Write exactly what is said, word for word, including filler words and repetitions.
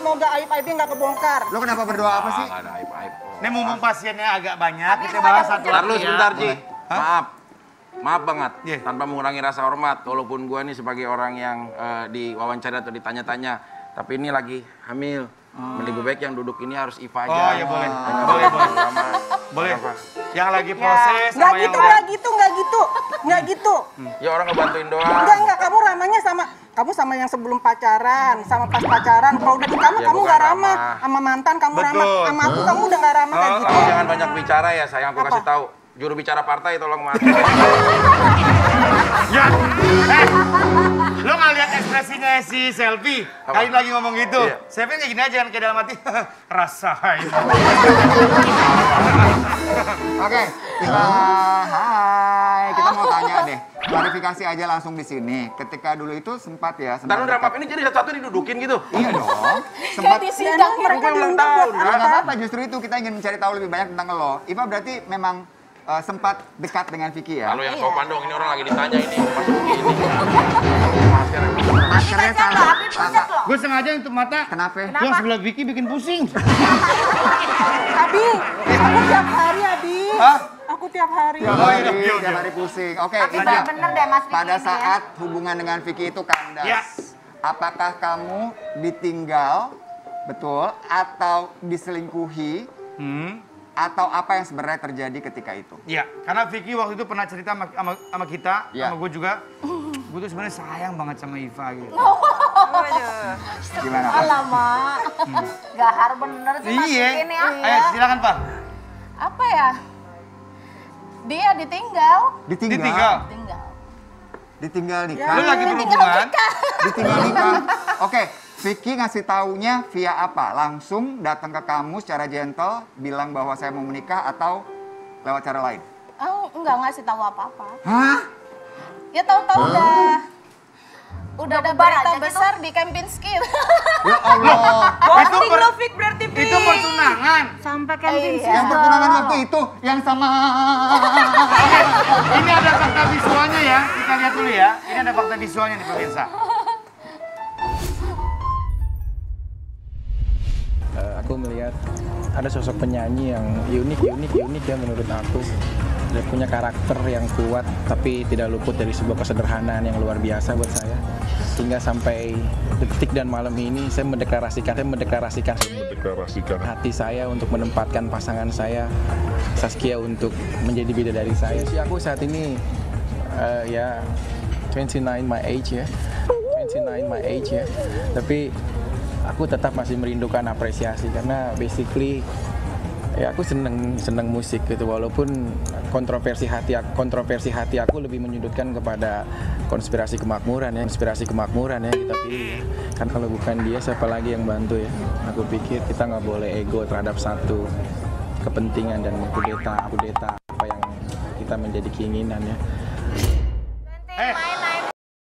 semoga aib-aibnya nggak kebongkar. Lo kenapa berdoa apa sih? Nggak ada aib-aib. Ini mumpung pasiennya agak banyak, kita bahas satu Ntar lu lagi ya. sebentar, Ji. Boleh. Hah? Maaf. Maaf banget, Iya. tanpa mengurangi rasa hormat, walaupun gua nih sebagai orang yang eh, diwawancara atau ditanya-tanya, tapi ini lagi hamil. Lebih baik yang duduk ini harus Iva aja. Oh, ya boleh. Jangan Boleh, boleh. lama. Boleh. Apa? Yang lagi proses Nggak sama yang gitu, lain. nggak gitu, nggak gitu, nggak gitu. Ya orang ngebantuin doang. Enggak, enggak, kamu ramahnya sama kamu sama yang sebelum pacaran, sama pas pacaran. Kalau udah nikah mah Ya, kamu bukan nggak ramah. ramah. Sama mantan kamu ramah, Betul. sama aku kamu udah nggak ramah kayak Oh, gitu. Kamu jangan banyak bicara ya, sayang. Aku Apa? kasih tahu. Juru bicara partai tolong mati. Ya, eh, lo nggak lihat ekspresinya si Selfie? Apa? Kali lagi ngomong gitu. Iya. Selfie kayak gini aja kan, kayak dalam hati, rasain. Oke, kita hai. Kita mau tanya deh. Klarifikasi aja langsung di sini. Ketika dulu itu sempat ya, Ntar sempat lu dekat- drama ini jadi satu-satu didudukin gitu. Iya dong. Sempat Di sidang mereka Bukan ulang diundang buat tahun. Ya, nggak apa? apa-apa, justru itu kita ingin mencari tahu lebih banyak tentang lo. Iva berarti memang eh, sempat dekat dengan Vicky ya? Lalu yang sopan dong, ini orang lagi ditanya ini. Masuk begini. Maskernya salah. Salah. Gue sengaja untuk mata. Kenapa? Yang sebelah Vicky bikin pusing. Abi, aku tiap hari Abi. Hah? Aku tiap hari. Tiap Oh, hari, iya, iya, tiap iya. hari pusing. Oke, Tapi Ija, bener-bener deh Mas Vicky pada ini ya. saat hubungan dengan Vicky itu kandas, Ya. apakah kamu ditinggal, betul, atau diselingkuhi, Hmm. atau apa yang sebenarnya terjadi ketika itu? Iya, karena Vicky waktu itu pernah cerita sama, sama, sama kita, Iya. sama gue juga. Gue tuh sebenarnya sayang banget sama Iva gitu. Gimana, Pak? Alamak. Gahar bener sih Mas Iya. Vicky ini ya. Ayo silakan Pak. Apa ya? Dia ditinggal. Ditinggal? Ditinggal. Tinggal. Ditinggal nikah? Lu lagi berhubungan? Ditinggal nikah? Oke, Vicky ngasih taunya via apa? Langsung datang ke kamu secara gentle, bilang bahwa saya mau menikah atau lewat cara lain? Oh, enggak ngasih tahu apa-apa. Hah? Ya tahu-tahu udah udah ada berita aja gitu. besar di Kempinski. Ya Allah! Itu per, Fik berarti Fik. itu pertunangan. Sampai Kempinski. Yang pertunangan waktu itu, yang sama... Ini ada fakta visualnya ya. Kita lihat dulu ya. Ini ada fakta visualnya nih pemirsa. Eh, aku melihat ada sosok penyanyi yang unik, unik, unik ya menurut aku. Dia punya karakter yang kuat, tapi tidak luput dari sebuah kesederhanaan yang luar biasa buat saya. Hingga sampai detik dan malam ini saya mendeklarasikan, saya mendeklarasikan, mendeklarasikan hati saya untuk menempatkan pasangan saya, Saskia, untuk menjadi bidadari saya. Usia aku saat ini eh, ya dua puluh sembilan my age ya, dua puluh sembilan my age ya. Tapi aku tetap masih merindukan apresiasi karena basically ya aku seneng seneng musik gitu, walaupun kontroversi hati aku, kontroversi hati aku lebih menyudutkan kepada konspirasi kemakmuran ya, konspirasi kemakmuran ya kita pilih. Kan kalau bukan dia siapa lagi yang bantu ya? Aku pikir kita nggak boleh ego terhadap satu kepentingan dan kudeta kudeta apa yang kita menjadi keinginan ya. Eh,